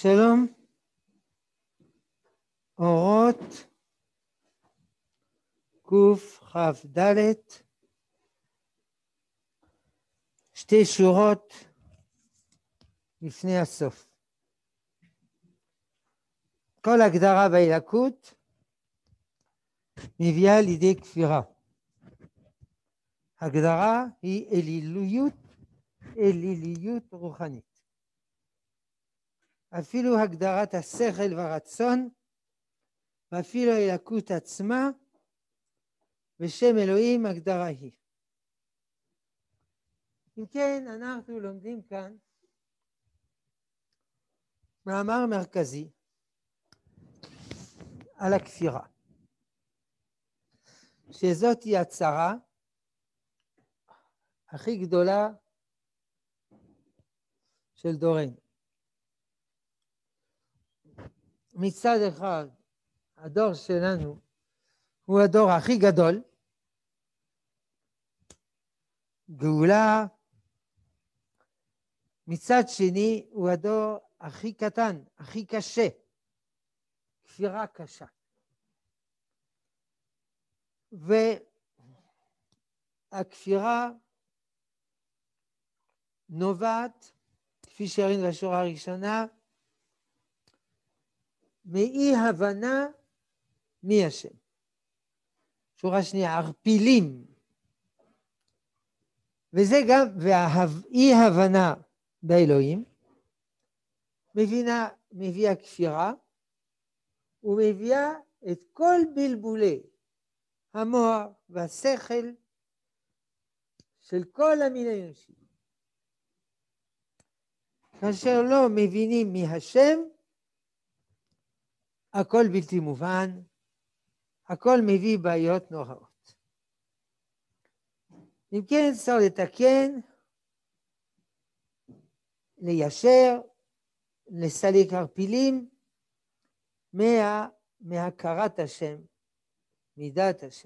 שלום, אורות קכ"ד, שתי שורות לפני הסוף. כל הגדרה באלוקות מביאה לידי כפירה. הגדרה היא אליליות רוחנית. אפילו הגדרת השכל והרצון, ואפילו האלוקות עצמה, בשם אלוהים הגדרה היא. אם כן, אנחנו לומדים כאן מאמר מרכזי על הכפירה, שזאת היא הצרה הכי גדולה של דורנו. מצד אחד, הדור שלנו הוא הדור הכי גדול, גאולה. מצד שני, הוא הדור הכי קטן, הכי קשה, כפירה קשה. והכפירה נובעת, כפי שראינו בשורה הראשונה, מאי הבנה מי השם. שורה שנייה, ערפילים. וזה גם, והאי הבנה באלוהים, מביאה כפירה, ומביאה את כל בלבולי המוח והשכל של כל המין האנושי. כאשר לא מבינים מי השם, הכל בלתי מובן, הכל מביא בעיות נוראות. אם כן, צריך לתקן, ליישר, לסלק ערפילים מהכרת השם, מידת השם.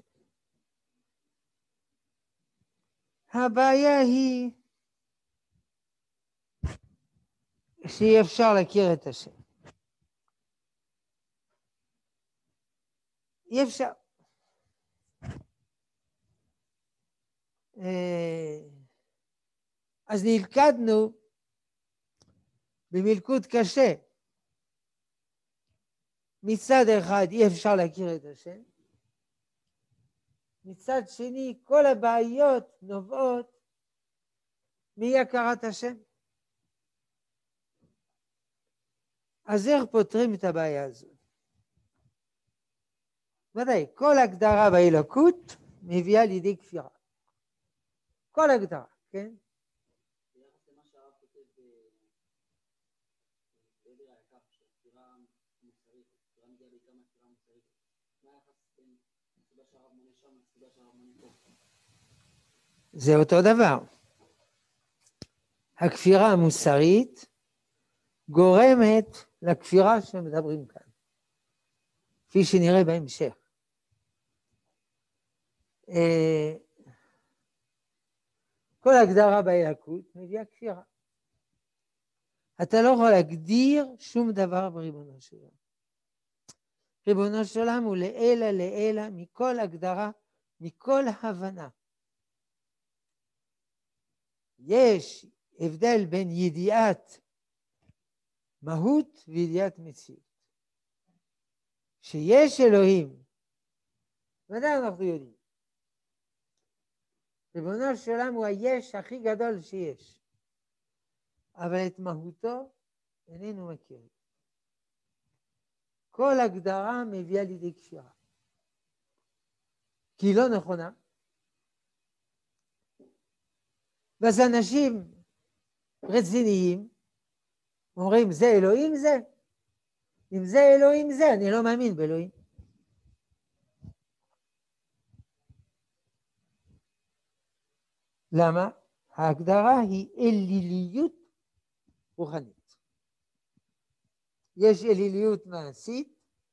הבעיה היא שאי אפשר להכיר את השם. אי אפשר. אז נלכדנו במלכוד קשה. מצד אחד אי אפשר להכיר את השם, מצד שני כל הבעיות נובעות מאי הכרת השם. אז איך פותרים את הבעיה הזו? ודאי, כל הגדרה באלוקות מביאה לידי כפירה. כל הגדרה, כן? ביחס למה שהרב כותב בעבר היקר, שהכפירה מוסרית, הכפירה מגיעה בעיקר מהכפירה מוסרית. מה היחס בין הסיבה שהרב מונה שם לסיבה שהרב מונה פה? זה אותו דבר. הכפירה המוסרית גורמת לכפירה שמדברים כאן, כפי שנראה בהמשך. כל הגדרה באלוקות מביאה כפירה. אתה לא יכול להגדיר שום דבר בריבונו של עולם. ריבונו של עולם הוא לעילא מכל הגדרה, מכל הבנה. יש הבדל בין ידיעת מהות וידיעת מציאות. שיש אלוהים, ודאי אנחנו יודעים. ריבונו של עולם הוא היש הכי גדול שיש. אבל את מהותו איננו מכירים. כל הגדרה מביאה לידי כפירה. כי היא לא נכונה. ואז אנשים רציניים אומרים, זה אלוהים זה? אם זה אלוהים זה, אני לא מאמין באלוהים. למה? ההגדרה היא אליליות רוחנית. יש אליליות מעשית,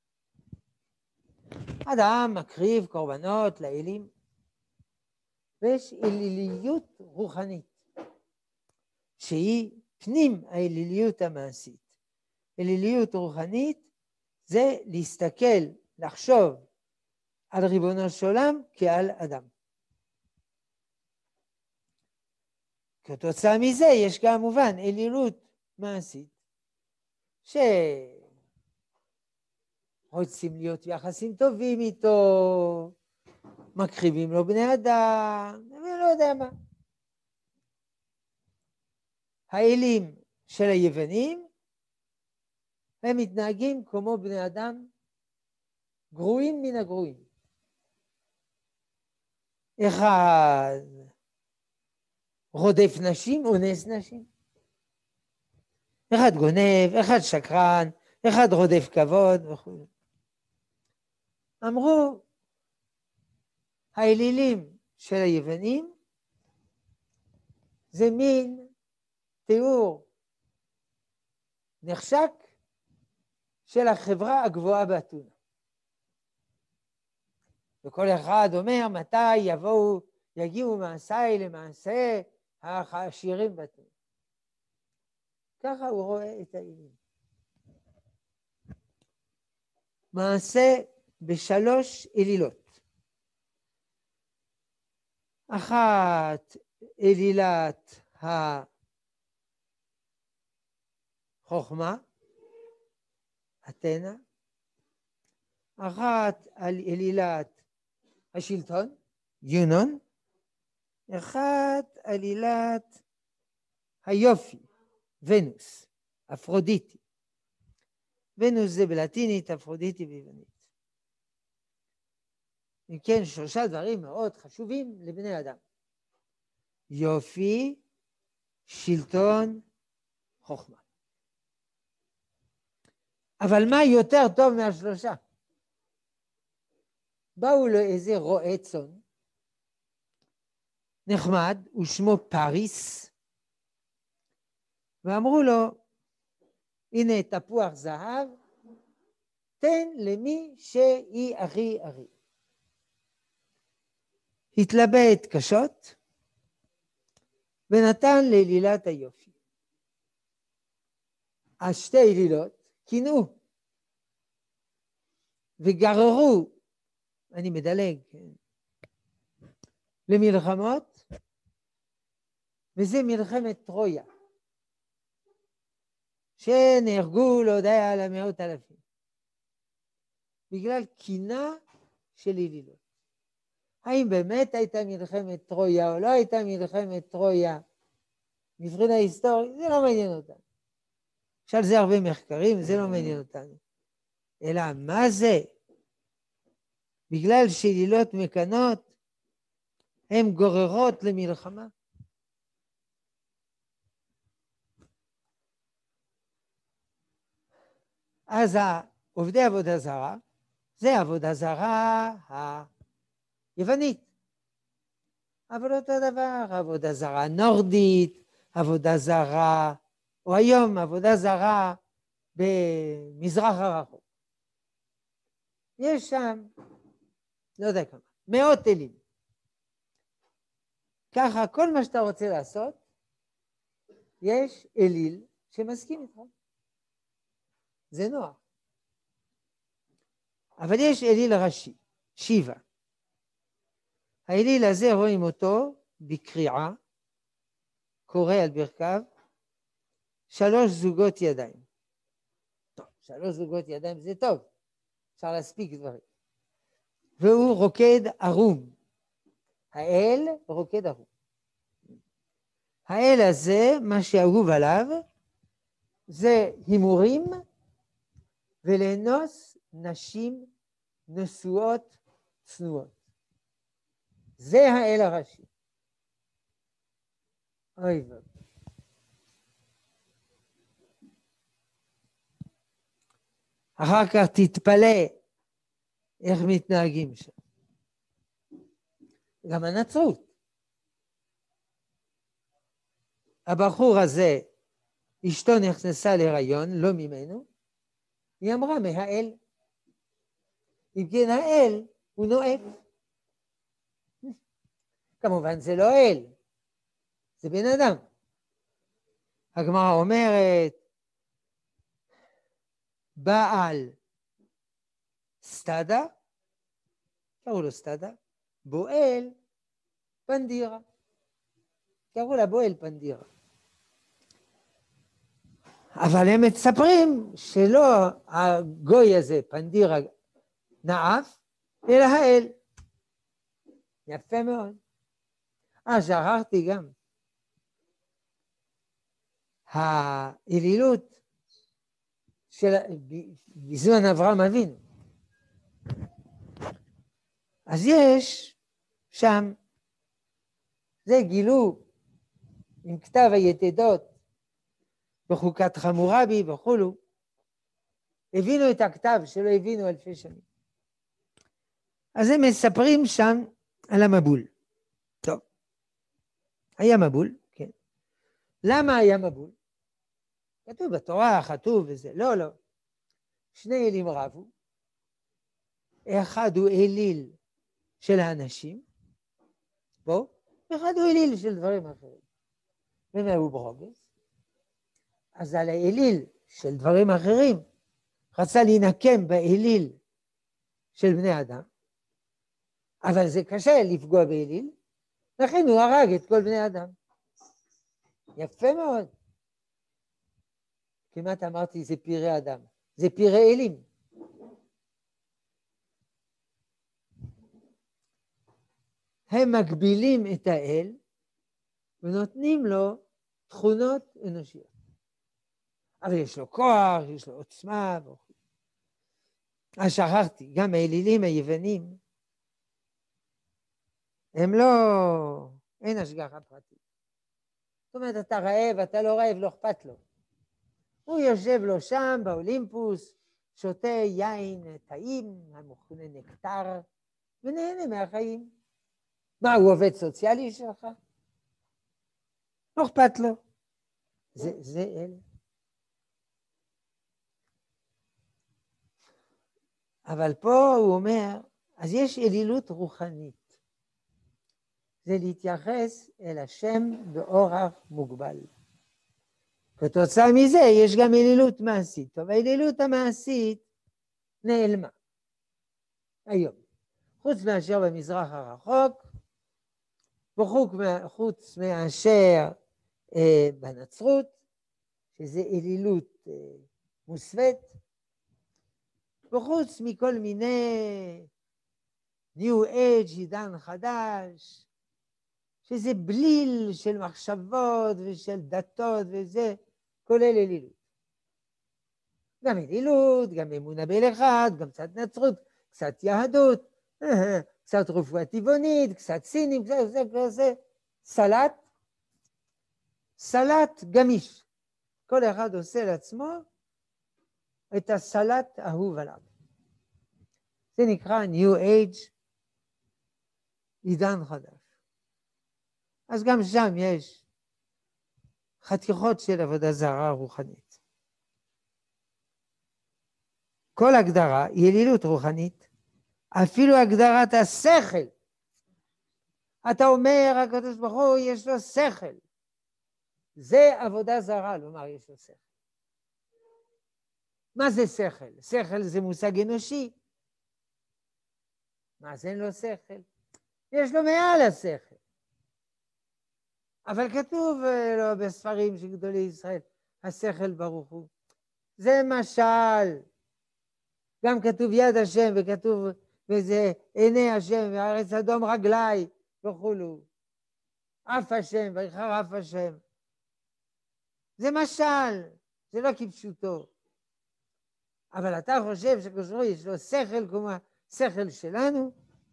אדם מקריב קורבנות לאלים, ויש אליליות רוחנית, שהיא פנים האליליות המעשית. אליליות רוחנית זה להסתכל, לחשוב על ריבונו של עולם כעל אדם. כתוצאה מזה יש גם מובן אלילות מעשית, שרוצים להיות יחסים טובים איתו, מקריבים לו בני אדם, ולא יודע מה. האלים של היוונים, הם מתנהגים כמו בני אדם גרועים מן הגרועים. אחד רודף נשים, אונס נשים. אחד גונב, אחד שקרן, אחד רודף כבוד וכו'. אמרו, האלילים של היוונים זה מין תיאור נחשק של החברה הגבוהה באתונה. וכל אחד אומר מתי יגיעו מעשיי למעשה העשירים באתונה. ככה הוא רואה את האלים. מעשה בשלוש אלילות. אחת אלילת החוכמה, אתנה. אחת על אלילת השלטון, יונון. אחת אלילת היופי, ונוס, אפרודיטי. ונוס זה בלטינית, אפרודיטי ביוונית. אם כן, שלושה דברים מאוד חשובים לבני אדם. יופי, שלטון, חוכמה. אבל מה יותר טוב מהשלושה? באו לו איזה רועה צאן, נחמד, ושמו פריס, ואמרו לו, הנה תפוח זהב, תן למי שהיא הכי הכי. התלבט קשות, ונתן לאלילת היופי. אז שתי אלילות קינו, וגררו, אני מדלג, למלחמות, וזה מלחמת טרויה, שנהרגו לא יודע על 100,000, בגלל קינה של אלילות. האם באמת הייתה מלחמת טרויה או לא הייתה מלחמת טרויה, מבחינה היסטורית, זה לא מעניין אותנו. יש על זה הרבה מחקרים, זה לא מעניין אותנו. אלא מה זה? בגלל שאלילות מקנות, הן גוררות למלחמה. אז עובדי עבודה זרה, זה עבודה זרה היוונית. אבל אותו דבר, עבודה זרה נורדית, עבודה זרה, או היום עבודה זרה במזרח הרחוק. יש שם, לא יודע כמה, 100 אלים. ככה, כל מה שאתה רוצה לעשות, יש אליל שמסכים איתך. זה נוח. אבל יש אליל ראשי, שיבה. האליל הזה רואים אותו בקריאה, קורא על ברכיו, 3 זוגות ידיים. טוב, 3 זוגות ידיים זה טוב, אפשר להספיק דברים. והוא רוקד ערום. האל רוקד ערום. האל הזה, מה שאהוב עליו, זה הימורים ולאנוס נשים נשואות צנועות. זה האל הראשי. אוי ואבוי. אחר כך תתפלא איך מתנהגים שם. גם הנצרות. הבחור הזה, אשתו נכנסה להיריון, לא ממנו, היא אמרה מהאל. אם כן האל הוא נואף. כמובן זה לא אל, זה בן אדם. הגמרא אומרת, בעל סטדה, קראו לו סטדה, בועל פנדירה, קראו לה בועל פנדירה. אבל הם מספרים שלא הגוי הזה, פנדירה, נעף, אלא האל. יפה מאוד. שכחתי גם. האלילות של בזמן אברהם אבינו. אז יש שם, זה גילו עם כתב היתדות בחוקת חמורבי וכולו, הבינו את הכתב שלא הבינו אלפי שנים. אז הם מספרים שם על המבול. טוב, היה מבול, כן. למה היה מבול? כתוב בתורה, כתוב וזה, לא, לא. שני אלים רבו, אחד הוא אליל של האנשים, בוא, אחד הוא אליל של דברים אחרים. ומהו ברוגז? אז על האליל של דברים אחרים, רצה להינקם באליל של בני אדם, אבל זה קשה לפגוע באליל, לכן הוא הרג את כל בני אדם. יפה מאוד. כמעט אמרתי זה פירי אדם, זה פירי אלים. הם מגבילים את האל ונותנים לו תכונות אנושיות. אבל יש לו כוח, יש לו עוצמה. אז שכחתי, גם האלילים היוונים, הם לא, אין השגחה פרטית. זאת אומרת, אתה רעב, אתה לא רעב, לא אכפת לו. הוא יושב לו שם באולימפוס, שותה יין טעים, המכונה נקטר, ונהנה מהחיים. מה, הוא עובד סוציאלי שלך? לא אכפת לו. זה אל. אבל פה הוא אומר, אז יש אלילות רוחנית. זה להתייחס אל השם באורח מוגבל. כתוצאה מזה יש גם אלילות מעשית. טוב, האלילות המעשית נעלמה. היום. חוץ מאשר במזרח הרחוק, חוץ מאשר בנצרות, שזה אלילות מוסווית, וחוץ מכל מיני ניו אייג' עידן חדש, שזה בליל של מחשבות ושל דתות וזה, כולל אלילות. גם אלילות, גם אמונה באל אחד, גם קצת נצרות, קצת יהדות, קצת רפואה טבעונית, קצת סינים, קצת סלט גמיש. כל אחד עושה לעצמו את הסלט האהוב עליו. זה נקרא New Age, עידן חדש. אז גם שם יש חתיכות של עבודה זרה רוחנית. כל הגדרה היא אלילות רוחנית, אפילו הגדרת השכל. אתה אומר, הקדוש ברוך הוא יש לו שכל. זה עבודה זרה, לומר יש לו שכל. מה זה שכל? שכל זה מושג אנושי. מה זה אין לו שכל? יש לו מעל השכל. אבל כתוב לו בספרים של גדולי ישראל, השכל ברוך הוא. זה משל. גם כתוב יד השם וכתוב וזה עיני השם והארץ אדום רגלי וכולו. אף השם ויחר אף השם. זה משל, זה לא כפשוטו. אבל אתה חושב שקושרו יש לו שכל כמו השכל שלנו,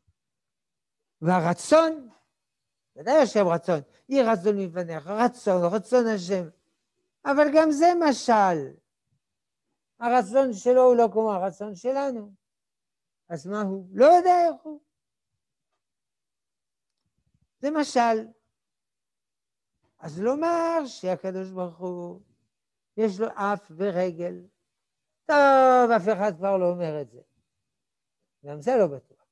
והרצון, ודאי השם רצון, יהי רצון מפניך, רצון השם. אבל גם זה משל. הרצון שלו הוא לא כמו הרצון שלנו. אז מה הוא? לא יודע איך הוא. זה משל. אז לומר שהקדוש ברוך הוא יש לו אף ורגל. טוב, אף אחד כבר לא אומר את זה. גם זה לא בטוח.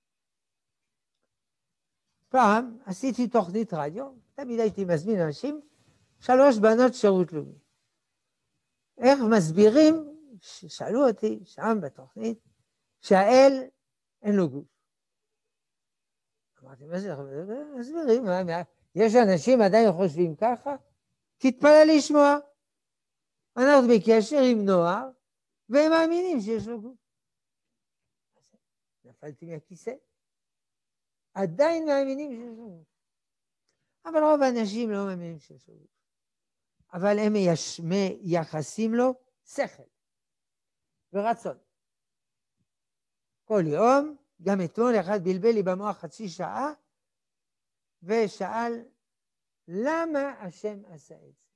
פעם עשיתי תוכנית רדיו, תמיד הייתי מזמין אנשים, 3 בנות שירות לאומי. איך מסבירים שאלו אותי שם בתוכנית, שהאל אין לו גוף. אמרתי, מה זה? מסבירים, יש אנשים עדיין חושבים ככה? תתפלא לשמוע. אנחנו בקשר עם נוער, והם מאמינים שיש לו גוף. נפלתי מהכיסא. עדיין מאמינים שיש לו גוף. אבל רוב האנשים לא מאמינים שיש לו גוף. אבל הם מייחסים לו שכל ורצון. כל יום, גם אתמול אחד בלבל לי במוח חצי שעה, ושאל, למה השם עשה את זה?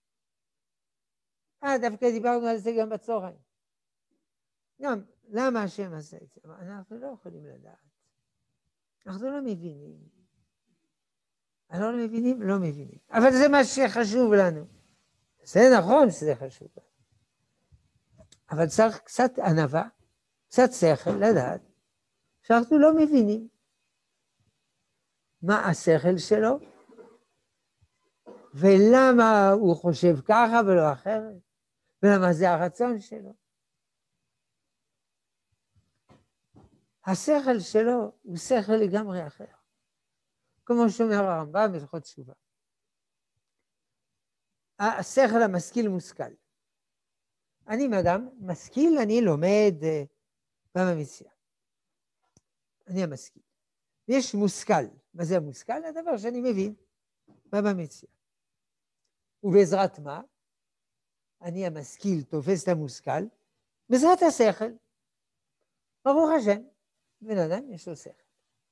דווקא דיברנו על זה גם בצהריים. גם, למה השם עשה את זה? אנחנו לא יכולים לדעת. אנחנו לא מבינים. אנחנו לא מבינים, לא מבינים. אבל זה מה שחשוב לנו. זה נכון שזה חשוב לנו. אבל צריך קצת ענווה, קצת שכל לדעת, שאנחנו לא מבינים מה השכל שלו, ולמה הוא חושב ככה ולא אחרת, ולמה זה הרצון שלו. השכל שלו הוא שכל לגמרי אחר. כמו שאומר הרמב"ם בהלכות תשובה. השכל המשכיל מושכל. אני אדם משכיל, אני לומד בבא מציעא. אני המשכיל. יש מושכל. מה זה המושכל? הדבר שאני מבין בבא מציעא. ובעזרת מה? אני המשכיל תופס את המושכל בעזרת השכל. ברוך השם, בן אדם יש לו שכל.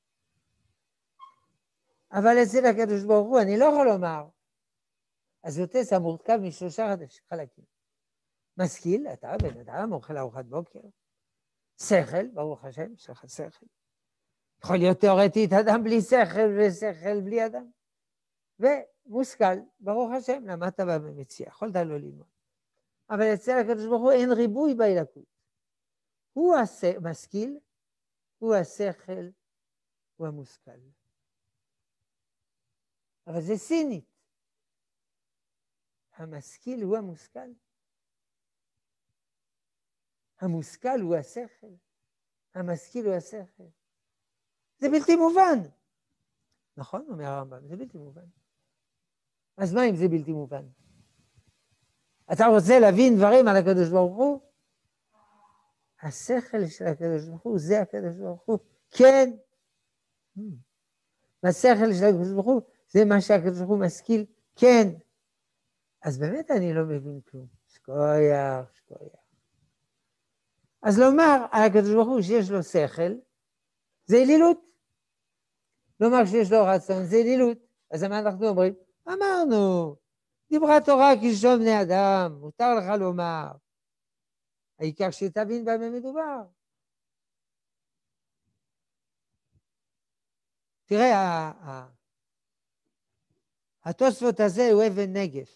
אבל אצל הקדוש ברוך הוא אני לא יכול לומר. אז יוטס המורכב משלושה חלקים. משכיל, אתה בן אדם, אוכל ארוחת בוקר. שכל, ברוך השם, יש לך שכל. יכול להיות תיאורטית אדם בלי שכל ושכל בלי אדם. ומושכל, ברוך השם, למדת בבא מציעא, יכולת לא ללמוד. אבל אצל הקדוש ברוך הוא אין ריבוי באלוקות. הוא המשכיל, הוא השכל, הוא המושכל. אבל זה סינית. המשכיל הוא המושכל. המושכל הוא השכל. המשכיל הוא השכל. זה בלתי מובן. נכון? אומר הרמב"ם, זה בלתי מובן. אז מה אם זה בלתי מובן? אתה רוצה להבין דברים על הקדוש ברוך הוא? השכל של הקדוש ברוך הוא, זה הקדוש ברוך הוא. כן. והשכל של הקדוש ברוך הוא, זה מה שהקדוש ברוך הוא משכיל. כן. אז באמת אני לא מבין כלום. שכוייח, שכוייח. אז לומר על הקדוש ברוך הוא שיש לו שכל, זה אלילות. לומר שיש לו רצון, זה אלילות. אז מה אנחנו אומרים? אמרנו, דיברה תורה כלשון בני אדם, מותר לך לומר. העיקר שתבין במה מדובר. תראה, התוספות הזה הוא אבן נגף.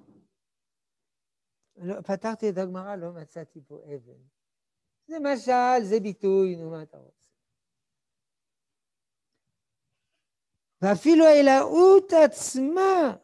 פתחתי את הגמרא, לא מצאתי פה אבן. זה משל, זה ביטוי, נו מה אתה רוצה. ואפילו האלוהות עצמה.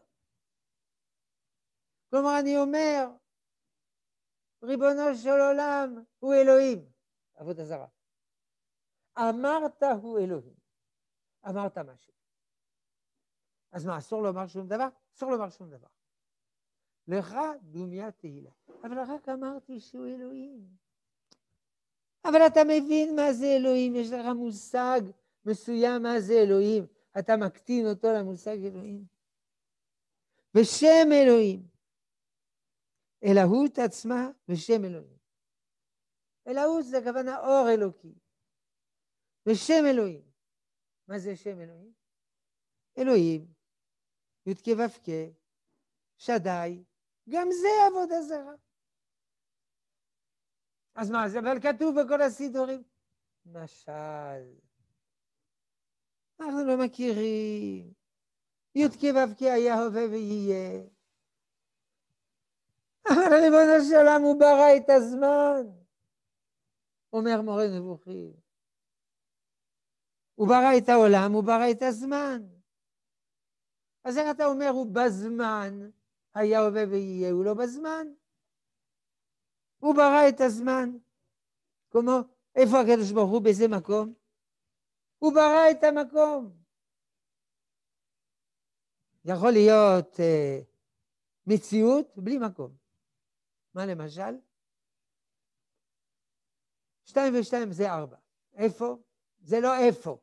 כלומר, אני אומר, ריבונו של עולם הוא אלוהים. עבודה זרה. אמרת הוא אלוהים. אמרת משהו. אז מה, אסור לומר שום דבר? אסור לומר שום דבר. לך דומיה תהילה. אבל רק אמרתי שהוא אלוהים. אבל אתה מבין מה זה אלוהים, יש לך מושג מסוים מה זה אלוהים. אתה מקטין אותו למושג אלוהים. בשם אלוהים. אלוהות עצמה בשם אלוהים. אלוהות זה הכוונה אור אלוקי. בשם אלוהים. מה זה שם אלוהים? אלוהים, י"ק ו"ק, שדי, גם זה עבודה זרה. אז מה זה? אבל כתוב בכל הסידורים. משל. אנחנו לא מכירים. י"ק ו"ק היה הווה ויהיה. אבל ריבונו של עולם הוא ברא את הזמן. אומר מורה נבוכים. הוא ברא את העולם, הוא ברא את הזמן. אז איך אתה אומר הוא בזמן, היה הווה ויהיה, הוא לא בזמן. הוא ברא את הזמן. כמו, איפה הקדוש ברוך הוא באיזה מקום? הוא ברא את המקום. יכול להיות מציאות בלי מקום. מה למשל? 2 ו2 זה 4. איפה? זה לא איפה.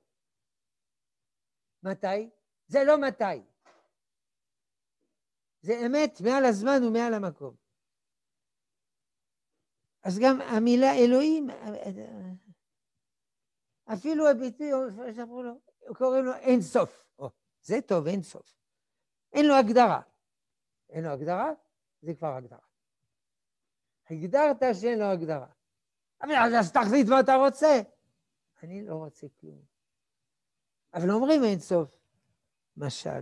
מתי? זה לא מתי. זה אמת מעל הזמן ומעל המקום. אז גם המילה אלוהים, אפילו הביטוי, קוראים לו אין סוף. זה טוב, אין סוף. אין לו הגדרה. אין לו הגדרה, זה כבר הגדרה. הגדרת שאין לו הגדרה. אבל אז תחליט מה אתה רוצה. אני לא רוצה כלום. אבל אומרים אין סוף. משל.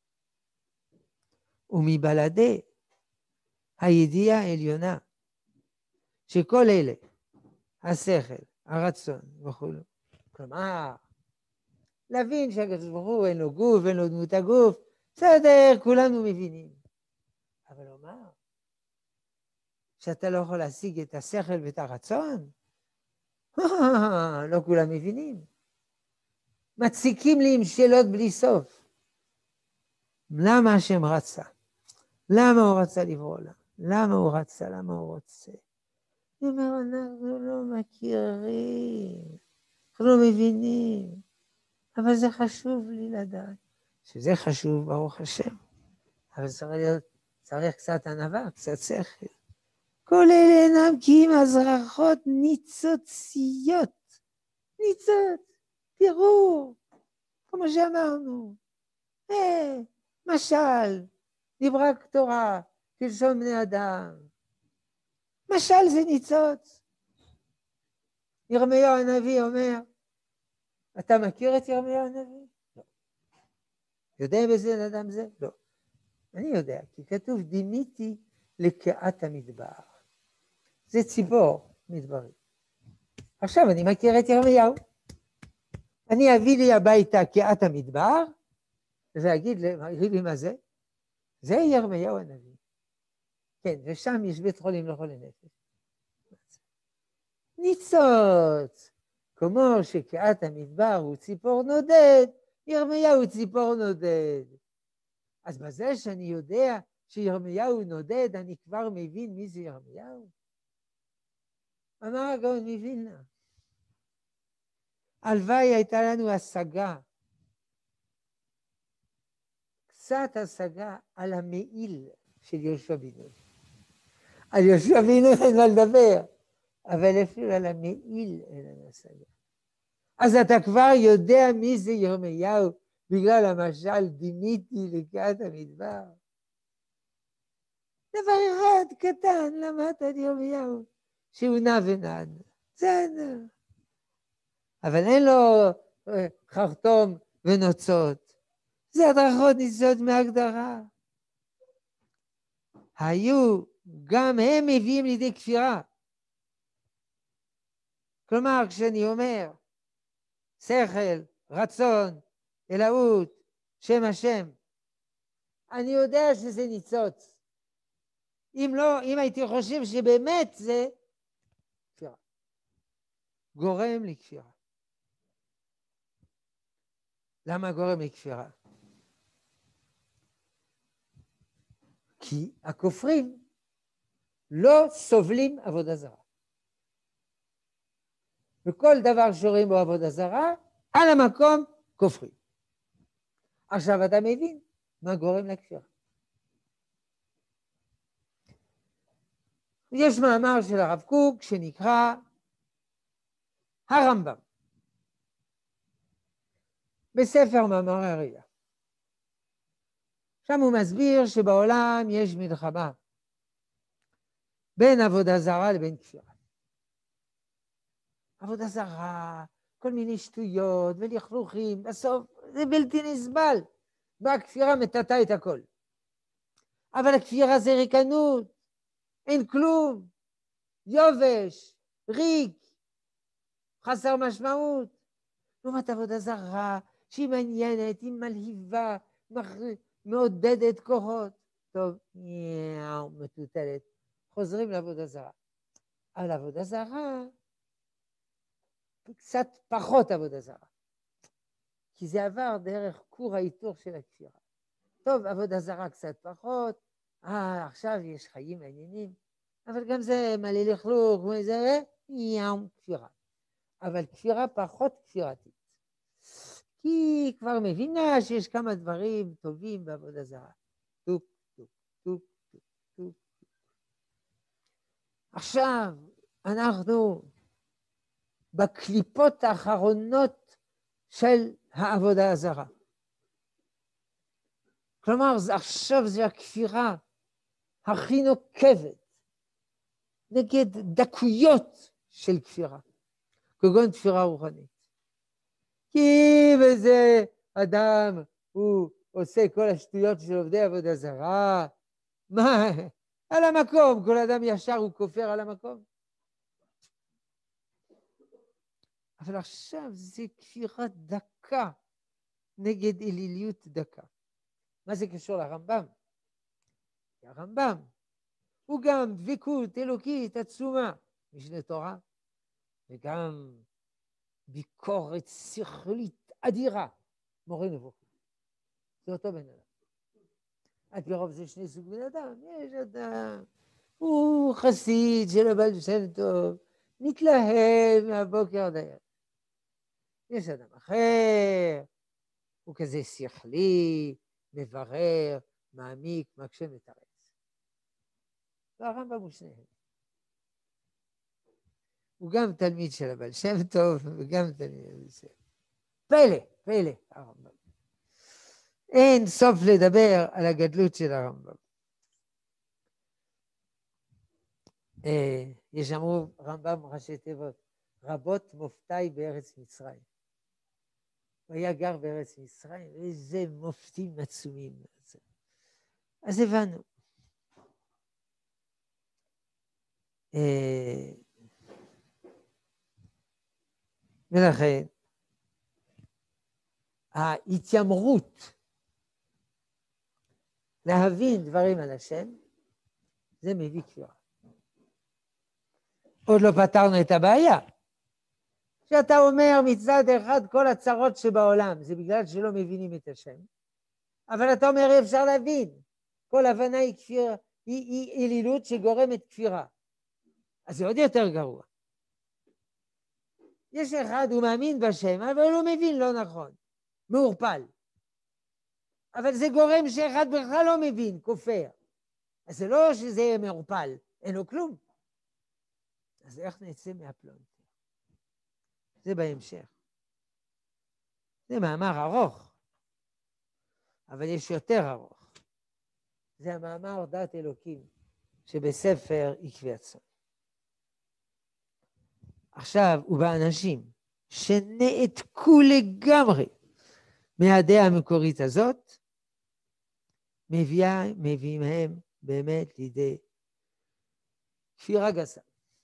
ומבלעדי הידיעה העליונה, שכל אלה, השכל, הרצון וכו'. כלומר, להבין שהקדוש ברוך הוא אין לו גוף, אין לו דמות הגוף, בסדר, כולנו מבינים. אבל לומר, שאתה לא יכול להשיג את השכל ואת הרצון, לא כולם מבינים. מציקים לי עם שאלות בלי סוף. למה השם רצה? למה הוא רצה לברוא לה? למה הוא רצה? למה הוא רוצה? אני אומר, אנחנו לא מכירים, אנחנו לא מבינים, אבל זה חשוב לי לדעת. שזה חשוב, ברוך השם. אבל צריך קצת ענווה, קצת שכל. כל אלה אינם כי אם הזרחות ניצוציות. ניצוץ, תראו, כמו שאמרנו. משל, דיברה תורה, כלשון בני אדם. משל זה ניצוץ. ירמיהו הנביא אומר, אתה מכיר את ירמיהו הנביא? לא. יודע באיזה אדם זה? לא. אני יודע, כי כתוב דימיתי לקעת המדבר. זה ציפור מדברי. עכשיו אני מכיר את ירמיהו. אני אביא לי הביתה קעת המדבר, ואגיד לי מה זה? זה ירמיהו הנביא. כן, ושם יש בית חולים לחולי נפש. ניצוץ, כמו שקעת המדבר הוא ציפור נודד, ירמיהו הוא ציפור נודד. אז בזה שאני יודע שירמיהו נודד, אני כבר מבין מי זה ירמיהו. אמר הגאון מווילנה, הלוואי הייתה לנו השגה, קצת השגה על המעיל של יהושע בן נון. על יהושע בן נון אין מה לדבר, אבל אפילו על המעיל אין לנו השגה. אז אתה כבר יודע מי זה ירמיהו, בגלל המשל דימיתי לקעת המדבר. דבר אחד קטן, למדת על ירמיהו, שהוא נע ונד. בסדר. אבל אין לו חרטום ונוצות. זה הדרכות ניסות מהגדרה. היו, גם הם מביאים לידי כפירה. כלומר, כשאני אומר, שכל, רצון, אלוהות, שם השם, אני יודע שזה ניצוץ. אם לא, אם הייתי חושב שבאמת זה כפירה. גורם לכפירה. למה גורם לכפירה? כי הכופרים לא סובלים עבודה זרה. וכל דבר שרואים בו עבודה זרה, על המקום כופרים. עכשיו אתה מבין מה גורם לכפירה. יש מאמר של הרב קוק שנקרא הרמב"ם, בספר מאמרי הראייה. שם הוא מסביר שבעולם יש מלחמה בין עבודה זרה לבין כפירה. עבודה זרה, כל מיני שטויות ולכלוכים, בסוף זה בלתי נסבל. והכפירה מטאטה את הכל. אבל הכפירה זה ריקנות, אין כלום, יובש, ריק, חסר משמעות. לעומת עבודה זרה, שהיא מעניינת, היא מלהיבה, מעודדת כוחות. טוב, מטוטלת. חוזרים לעבודה זרה. על עבודה זרה, קצת פחות עבודה זרה. כי זה עבר דרך כור ההיתוך של הכפירה. טוב, עבודה זרה קצת פחות, עכשיו יש חיים מעניינים, אבל גם זה מלא לכלוך, וזה, כפירה. אבל כפירה פחות כפירתית. כי היא כבר מבינה שיש כמה דברים טובים בעבודה זרה. טוק, טוק, טוק, טוק, טוק. עכשיו אנחנו בקליפות האחרונות של העבודה הזרה. כלומר, עכשיו זה הכפירה הכי נוקבת נגד דקויות של כפירה, כגון כפירה רוחנית. כי בזה אדם הוא עושה כל השטויות של עובדי עבודה זרה, מה? על המקום, כל אדם ישר הוא כופר על המקום. אבל עכשיו זה כפירה דקה נגד אליליות דקה. מה זה קשור לרמב"ם? הרמב"ם הוא גם דבקות אלוקית עצומה, משנה תורה, וגם ביקורת שכלית אדירה, מורה נבוכים. זה אותו בן אדם. על פי רוב זה שני סוג בן אדם. יש אדם, הוא חסיד של הבעל שם טוב, מתלהב מהבוקר עד הערב. יש אדם אחר, הוא כזה שכלי, מברר, מעמיק, מקשה מתרץ. והרמב"ם הוא שניהם. הוא גם תלמיד של הבעל שם טוב, וגם תלמיד של... פלא, הרמב"ם. אין סוף לדבר על הגדלות של הרמב"ם. יש אמרו רמב"ם ראשי תיבות, רבות מופתי בארץ מצרים. הוא היה גר בארץ מצרים, איזה מופתים עצומים. אז הבנו. ולכן, ההתיימרות להבין דברים על השם, זה מביא כפירה. עוד לא פתרנו את הבעיה. שאתה אומר מצד אחד כל הצרות שבעולם, זה בגלל שלא מבינים את השם. אבל אתה אומר אי אפשר להבין. כל הבנה היא כפירה, היא אלילות שגורמת כפירה. אז זה עוד יותר גרוע. יש אחד, הוא מאמין בשם, אבל הוא לא מבין לא נכון. מעורפל. אבל זה גורם שאחד בכלל לא מבין, כופר. אז זה לא שזה יהיה מעורפל, אין לו כלום. אז איך נצא מהפלונטר? זה בהמשך. זה מאמר ארוך, אבל יש יותר ארוך. זה המאמר דת אלוקים, שבספר עקבי הצאן. עכשיו, ובאנשים שנעתקו לגמרי מהדעה המקורית הזאת, מביאים הם באמת לידי כפירה גסה.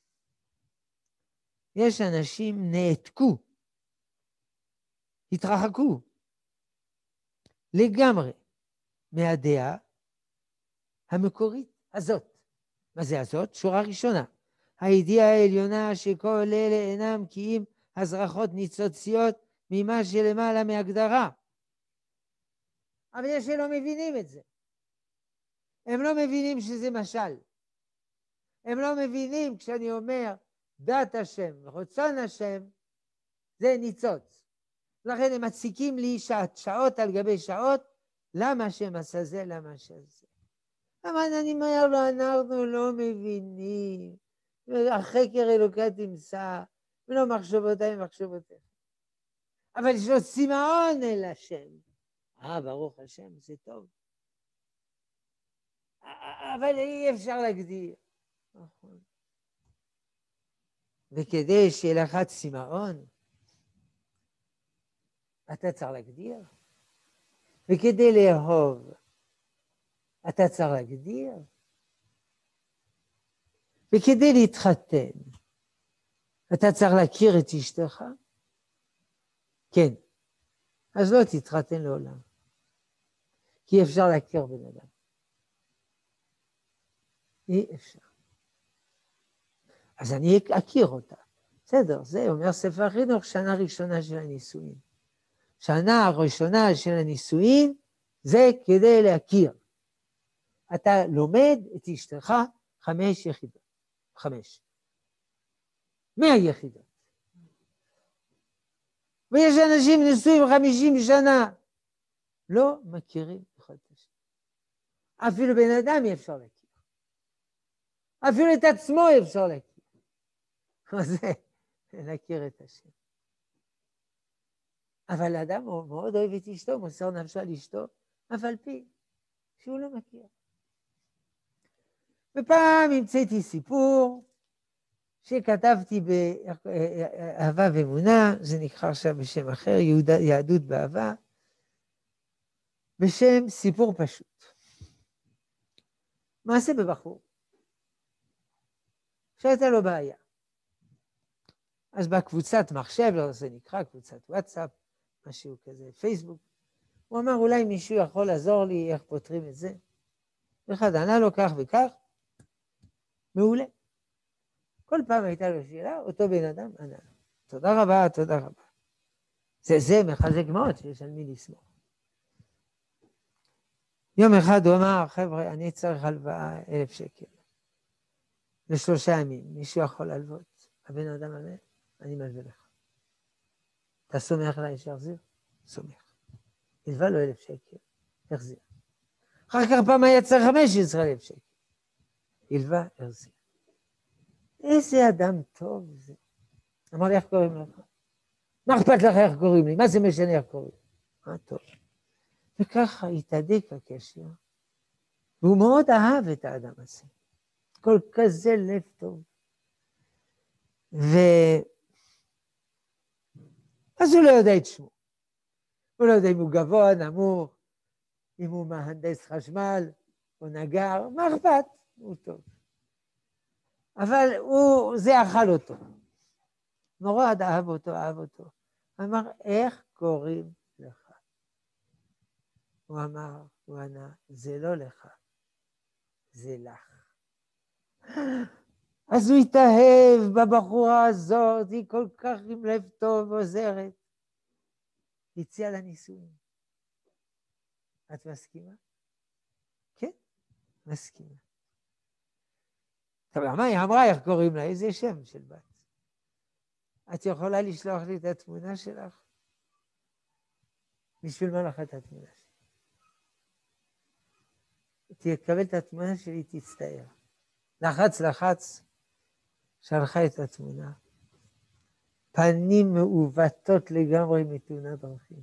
יש אנשים נעתקו, התרחקו לגמרי מהדעה המקורית הזאת. מה זה הזאת? שורה ראשונה. הידיעה העליונה שכל אלה אינם כי אם הזרחות ניצוציות ממה שלמעלה מהגדרה. אבל יש שלא מבינים את זה. הם לא מבינים שזה משל. הם לא מבינים כשאני אומר דת השם, רצון השם, זה ניצוץ. לכן הם מציקים לי שעות על גבי שעות, למה השם עשה זה, למה השם זה. אבל אני אומר לו, אנחנו לא מבינים. החקר אלוקה תמצא, ולא מחשבותיי מחשבותיך. אבל יש לו צמאון אל השם. ברוך השם, זה טוב. אבל אי אפשר להגדיר. נכון. וכדי שיהיה לך צמאון, אתה צריך להגדיר. וכדי לאהוב, אתה צריך להגדיר. וכדי להתחתן, אתה צריך להכיר את אשתך? כן. אז לא תתחתן לעולם. כי אפשר להכיר בן אדם. אי אפשר. אז אני אכיר אותה. בסדר, זה אומר ספר החינוך, שנה ראשונה של הנישואין. שנה הראשונה של הנישואין, זה כדי להכיר. אתה לומד את אשתך 5 יחידות. 5. 100 יחידות. ויש אנשים נשואים 50 שנה, לא מכירים אחד את השני. אפילו בן אדם אי אפשר להכיר. אפילו את עצמו אי אפשר להכיר. מה זה? להכיר את השם. אבל האדם מאוד אוהב את אשתו, מוסר נפשו על אשתו, אף על פי שהוא לא מכיר. ופעם המצאתי סיפור שכתבתי באהבה ואמונה, זה נקרא עכשיו בשם אחר, יהדות באהבה, בשם סיפור פשוט. מעשה בבחור, שהייתה לו בעיה. אז בקבוצת מחשב, לא זה נקרא, קבוצת וואטסאפ, משהו כזה, פייסבוק, הוא אמר, אולי מישהו יכול לעזור לי איך פותרים את זה. ואחד ענה לו כך וכך, מעולה. כל פעם הייתה לו שאלה, אותו בן אדם ענה לו. תודה רבה, תודה רבה. זה מחזק מאוד שיש על מי לסמוך. יום אחד הוא אמר, חבר'ה, אני צריך הלוואה 1,000 שקל. ל3 ימים, מישהו יכול להלוות. הבן אדם אמר, אני מלווה לך. אתה סומך עליי שיחזיר? סומך. הלווה לו 1,000 שקל, יחזיר. אחר כך פעם היה צריך 15,000 שקל. הלווה, יחזיר. איזה אדם טוב זה. אמר לי, איך קוראים לך? מה אכפת לך איך קוראים לי? מה זה משנה איך קוראים לי? מה טוב. וככה התהדק הקשר. והוא מאוד אהב את האדם הזה. כל כזה לב טוב. אז הוא לא יודע את שמו. הוא לא יודע אם הוא גבוה, נמוך, אם הוא מהנדס חשמל או נגר, מה אכפת? הוא טוב. אבל זה אכל אותו. נורא אהב אותו. אמר, איך קוראים לך? הוא ענה, זה לא לך, זה לך. אז הוא התאהב בבחורה הזאת, היא כל כך עם לב טוב ועוזרת. הציע לה נישואים. את מסכימה? כן, מסכימה. טוב, מה היא אמרה, איך קוראים לה? איזה שם של בת. את יכולה לשלוח לי את התמונה שלך? בשביל מה לך את התמונה שלי? תקבל את התמונה שלי, תצטער. לחץ, שלחה את התמונה. פנים מעוותות לגמרי מתאונת דרכים.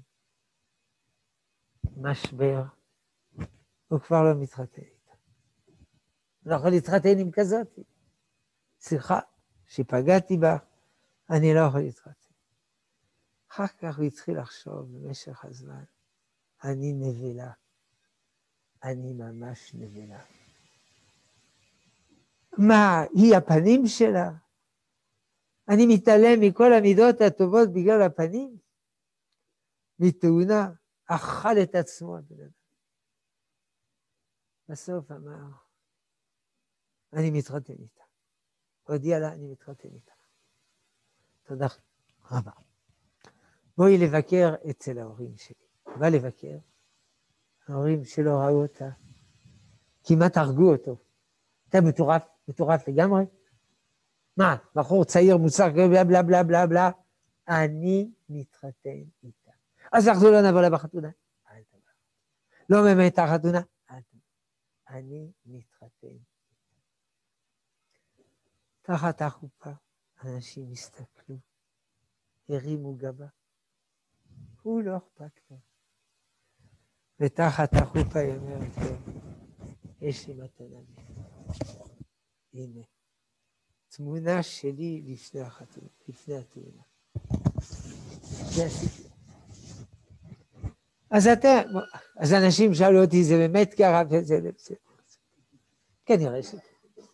משבר. הוא כבר לא מתחתן איתה. לא יכול להתחתן עם כזאת. סליחה, שפגעתי בה, אני לא יכול להתחתן. אחר כך הוא התחיל לחשוב במשך הזמן, אני נבלה. אני ממש נבלה. מה, היא הפנים שלה? אני מתעלם מכל המידות הטובות בגלל הפנים? מתאונה, אכל את עצמו הבן אדם. בסוף אמר, אני מתחתן איתה. הודיע לה, אני מתחתן איתה. תודה רבה. בואי לבקר אצל ההורים שלי. בא לבקר, ההורים שלו ראו אותה, כמעט הרגו אותו. אתה מטורף לגמרי? מה, בחור צעיר מוצר, בלה בלה בלה בלה בלה, אני מתחתן איתה. אז אנחנו לא נבוא לה בחתונה? אל תבוא. לא באמת החתונה? אל תבוא. אני מתחתן איתה. תחת החופה, אנשים הסתכלו, הרימו גבה. הוא לא אכפת לו. ותחת החופה היא אומרת לו, יש לי מתנה. הנה. תמונה שלי לפני החתונה, לפני התאונה. זה הסיפור. אז אנשים שאלו אותי, זה באמת קרה, וזה בסדר. כנראה שכן.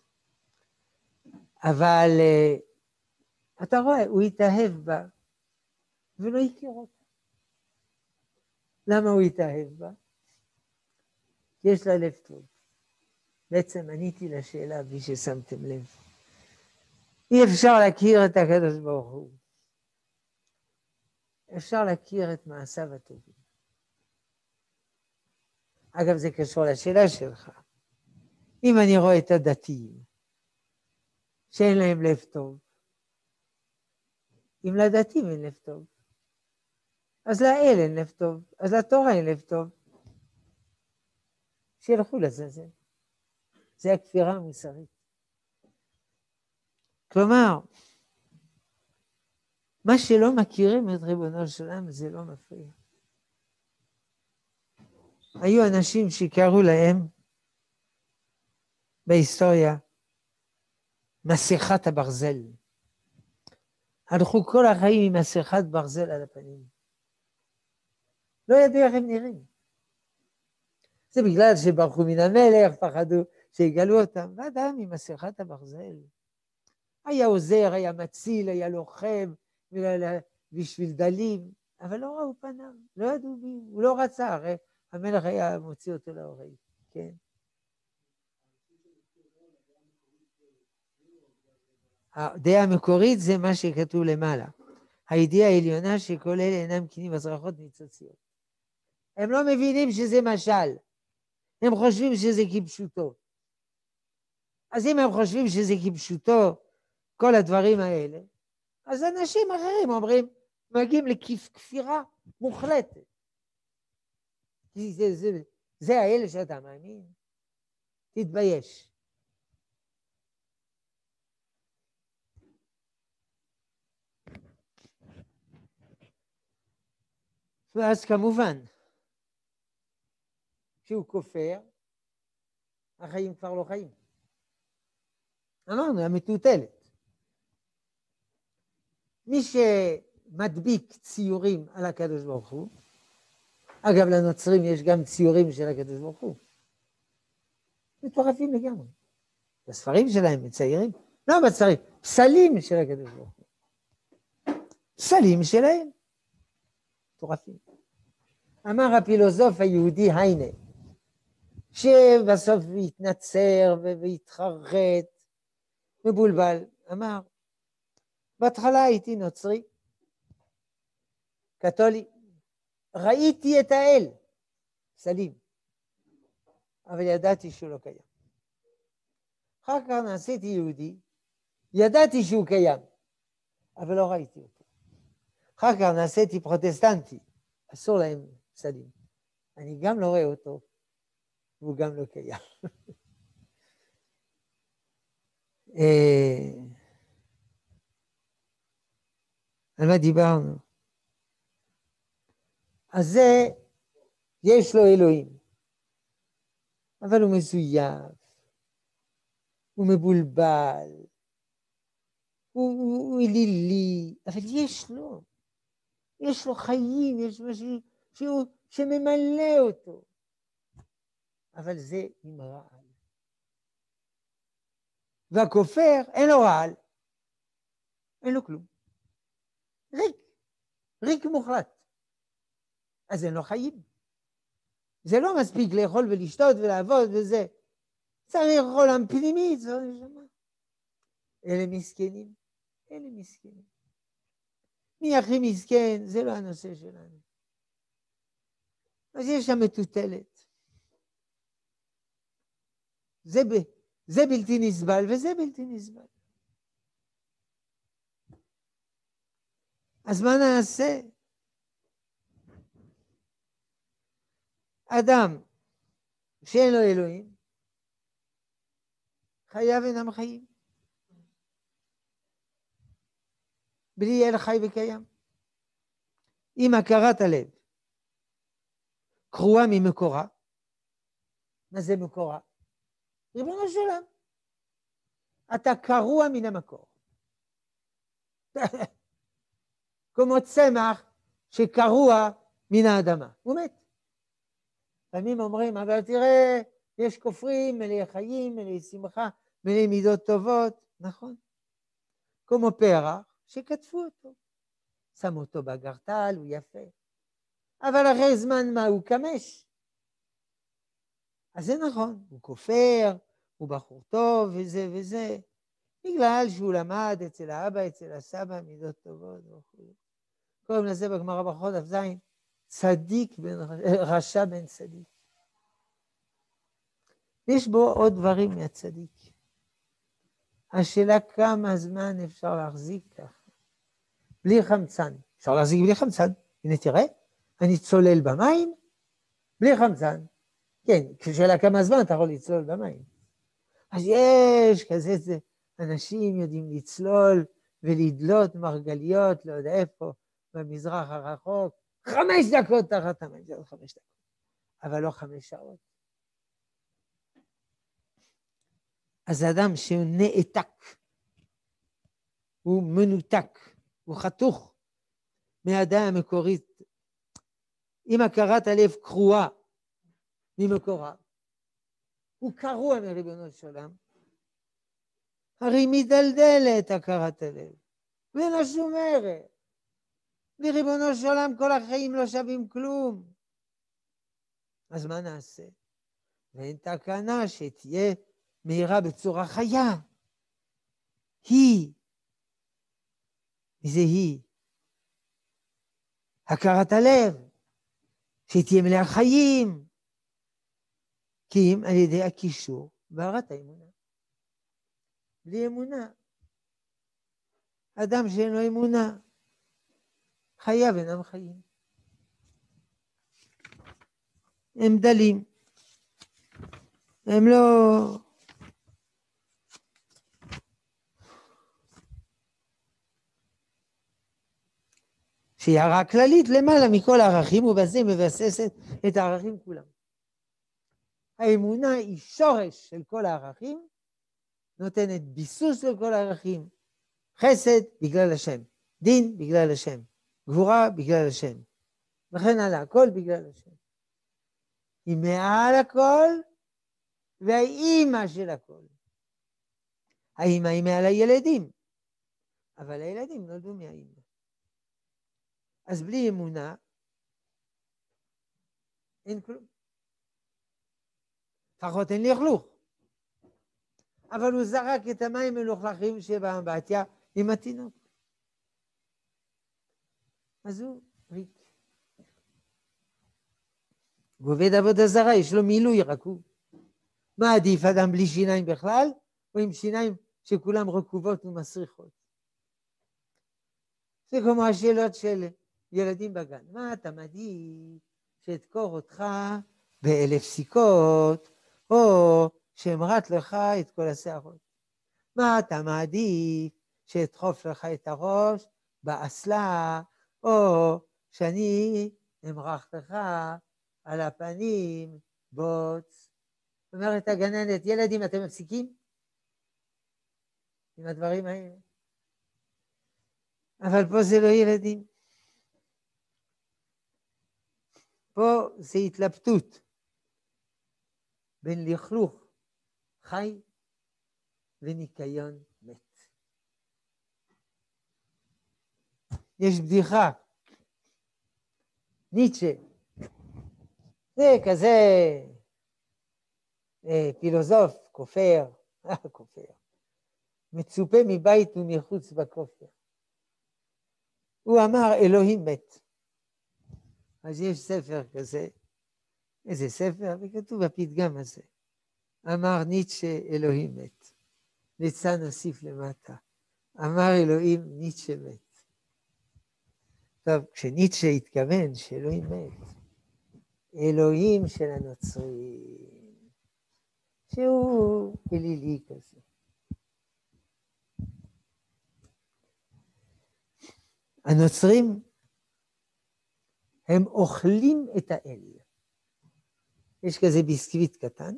אבל אתה רואה, הוא התאהב בה, ולא הכיר אותה. למה הוא התאהב בה? כי יש לה לב טוב. בעצם עניתי לשאלה בלי ששמתם לב. אי אפשר להכיר את הקדוש ברוך הוא. אפשר להכיר את מעשיו הטובים. אגב, זה קשור לשאלה שלך. אם אני רואה את הדתיים, שאין להם לב טוב, אם לדתיים אין לב טוב, אז לאל אין לב טוב, אז לתורה אין לב טוב. שילכו לזה. זה הכפירה המוסרית. כלומר, מה שלא מכירים את ריבונו של עולם זה לא מפריע. היו אנשים שקראו להם בהיסטוריה מסכת הברזל. הלכו כל החיים עם מסכת ברזל על הפנים. לא ידעו איך הם נראים. זה בגלל שברחו מן המלך, פחדו שיגלו אותם. ואדם עם מסכת הברזל היה עוזר, היה מציל, היה לוחם בשביל דלים, אבל לא ראו פניו, לא ידעו מי, הוא לא רצה, הרי המלך היה מוציא אותו להורג, כן. הדעה המקורית זה מה שכתוב למעלה. הידיעה העליונה שכל אלה אינם קינים הזרחות ניצוציות. הם לא מבינים שזה משל. הם חושבים שזה כפשוטו. אז אם הם חושבים שזה כפשוטו, כל הדברים האלה, אז אנשים אחרים אומרים, מגיעים לכפירה מוחלטת. כי זה האלה שאתה מאמין. תתבייש. ואז כמובן, כשהוא כופר, החיים כבר לא חיים. אמרנו, המטוטלת. מי שמדביק ציורים על הקדוש ברוך הוא, אגב, לנוצרים יש גם ציורים של הקדוש ברוך הוא, מטורפים לגמרי. בספרים שלהם מציירים, לא בספרים, פסלים של הקדוש ברוך הוא. פסלים שלהם, מטורפים. אמר הפילוסוף היהודי היינה, שבסוף התנצר והתחרט, מבולבל, אמר, בהתחלה הייתי נוצרי, קתולי, ראיתי את האל, פסלים, אבל ידעתי שהוא לא קיים. אחר כך נעשיתי יהודי, ידעתי שהוא קיים, אבל לא ראיתי אותו. אחר כך נעשיתי פרוטסטנטי, אסור להם פסלים. אני גם לא רואה אותו, והוא גם לא קיים. על מה דיברנו? אז זה, יש לו אלוהים, אבל הוא מזויף, הוא מבולבל, הוא אלילי, אבל יש לו חיים, יש משהו שממלא אותו, אבל זה עם רעל. והכופר אין לו רעל, אין לו כלום, ריק מוחלט, אז אין לו חיים. זה לא מספיק לאכול ולשתות ולעבוד וזה, צריך עולם פנימי, זו נשמה. אלה מסכנים, אלה מסכנים. מי הכי מסכן, זה לא הנושא שלנו. אז יש שם מטוטלת. זה בלתי נסבל וזה בלתי נסבל. אז מה נעשה? אדם שאין לו אלוהים, חייו אינם חיים. בלי אל חי וקיים. אם הכרת הלב קרועה ממקורה, מה זה מקורה? ריבונו של עולם, אתה קרוע מן המקור. כמו צמח שקרוע מן האדמה, הוא מת. לפעמים אומרים, אבל תראה, יש כופרים, מלאי חיים, מלאי שמחה, מלאי מידות טובות, נכון? כמו פרח שכתפו אותו, שמו אותו בגרטל, הוא יפה. אבל אחרי זמן מה הוא קמש. אז זה נכון, הוא כופר, הוא בחור טוב וזה וזה. בגלל שהוא למד אצל האבא, אצל הסבא, מידות טובות וכו'. קוראים לזה בגמרא ברכות דף ז, צדיק בן רשע בן צדיק. יש בו עוד דברים מהצדיק. השאלה כמה זמן אפשר להחזיק ככה. בלי חמצן. אפשר להחזיק בלי חמצן. הנה תראה, אני צולל במים, בלי חמצן. כן, כשאלה כמה זמן אתה יכול לצלול במים. אז יש כזה, אנשים יודעים לצלול ולדלות מרגליות, לא יודע איפה, במזרח הרחוק, 5 דקות תחת המים, זה עוד 5 דקות, אבל לא 5 שעות. אז האדם שנעתק, הוא מנותק, הוא חתוך מהדעה המקורית, עם הכרת הלב קרועה ממקורה, הוא קרוע מריבונו של עולם, הרי מדלדלת הכרת הלב, ואין לה שום ערך. לריבונו של עולם כל החיים לא שווים כלום. אז מה נעשה? ואין תקנה שתהיה מהירה בצורה חיה. היא, זה היא, הכרת הלב, שתהיה מלאה חיים, כי אם על ידי הקישור והרת האמונה. בלי אמונה, אדם שאין לו אמונה, חייו אינם חיים. הם דלים. הם לא... שהיא הערה כללית למעלה מכל הערכים, ובזה מבססת את הערכים כולם. האמונה היא שורש של כל הערכים, נותנת ביסוס לכל הערכים. חסד בגלל השם, דין בגלל השם, גבורה בגלל השם, וכן הלאה, הכל בגלל השם. היא מעל הכל, והאימא של הכל. האימא היא מעל הילדים, אבל הילדים נולדו מהאימא. אז בלי אמונה, אין כלום. לפחות אין לכלוך. אבל הוא זרק את המים מלוכלכים שבאמבטיה עם התינוק. אז הוא ריק. הוא עובד עבודה זרה, יש לו מילוי רק הוא. מה עדיף, אדם בלי שיניים בכלל, או עם שיניים שכולם רקובות ומסריחות? זה כמו השאלות של ילדים בגן. מה אתה מעדיף, שאתקור אותך ב1000 סיכות, או שאמרט לך את כל השערות? מה אתה מעדיף, שאדחוף לך את הראש באסלה, או שאני אמרח לך על הפנים בוץ? אומרת הגננת, ילדים אתם מפסיקים עם הדברים האלה? אבל פה זה לא ילדים. פה זה התלבטות בין לכלוך חי וניקיון מת. יש בדיחה, ניטשה, זה כזה פילוסוף, כופר, מצופה מבית ומחוץ בכופר. הוא אמר אלוהים מת. אז יש ספר כזה, איזה ספר, וכתוב בפתגם הזה, אמר ניטשה אלוהים מת. ליצן נוסיף למטה, אמר אלוהים ניטשה מת. טוב, כשניטשה התכוון שאלוהים מת, אלוהים של הנוצרים, שהוא אלילי כזה. הנוצרים הם אוכלים את האל. יש כזה ביסקוויט קטן,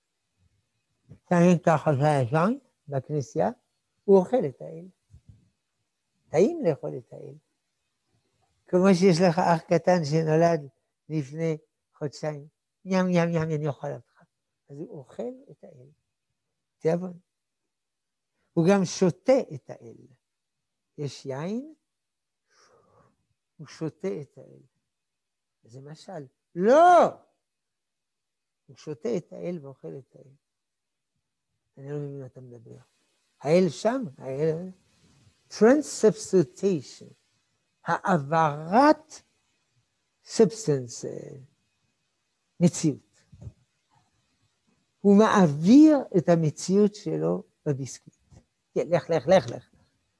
תמיד ככה שהישן בכנסייה, הוא אוכל את האל. טעים לאכול את האל. כמו שיש לך אח קטן שנולד לפני חודשיים, ים, אני אוכל אותך. אז הוא אוכל את האל. תיאבון. הוא גם שותה את האל. יש יין, הוא שותה את האל. זה משל. לא! הוא שותה את האל ואוכל את האל. אני לא מבין מה אתה מדבר. האל שם, האל, Transubstantiation, העברת סובסטנס, מציאות. הוא מעביר את המציאות שלו בביסקוויט. כן, לך.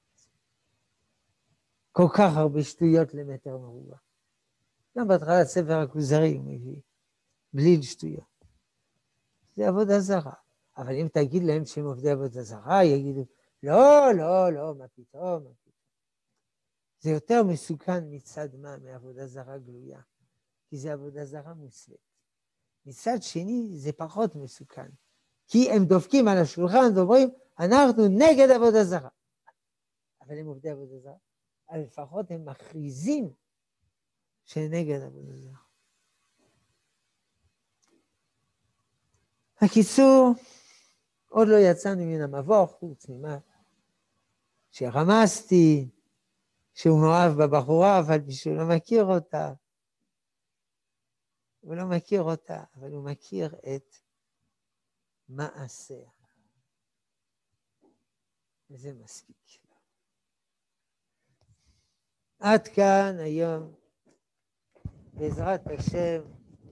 כל כך הרבה שטויות למטר מרובע. גם בהתחלת ספר הכוזרי הוא מביא, בלי שטויות. זה עבודה זרה. אבל אם תגיד להם שהם עובדי עבודה זרה, יגידו, לא, מה פתאום. זה יותר מסוכן מצד מה, מעבודה זרה גלויה. כי זה עבודה זרה מוסלית. מצד שני, זה פחות מסוכן. כי הם דופקים על השולחן ואומרים, אנחנו נגד עבודה זרה. אבל הם עובדי עבודה זרה. אבל לפחות הם מכריזים שנגד עבודה זרה. הקיצור, עוד לא יצאנו מן המבוך, חוץ ממה שרמזתי, שהוא מאוהב בבחורה, אבל בשביל לא מכיר אותה. הוא לא מכיר אותה, אבל הוא מכיר את מעשיה. וזה מספיק. עד כאן היום, בעזרת השם,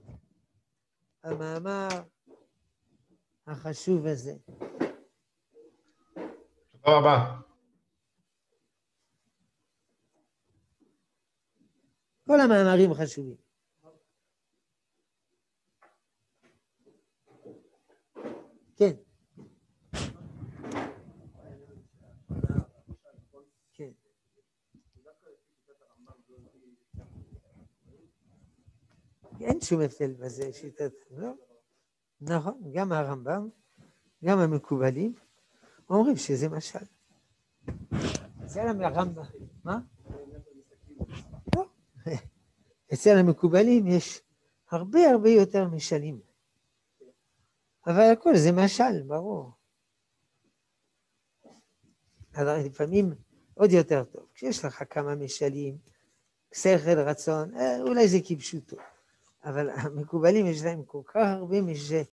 המאמר החשוב הזה. תודה רבה. כל המאמרים חשובים. כן. כן. אין שום הבדל בזה, שיטת, לא? נכון, גם הרמב"ם, גם המקובלים, אומרים שזה משל. אצל הרמב"ם, מה? לא. אצל המקובלים יש הרבה יותר משלים. אבל הכל זה משל, ברור. אז לפעמים עוד יותר טוב. כשיש לך כמה משלים, שכל, רצון, אולי זה כפשוטו. אבל המקובלים יש להם כל כך הרבה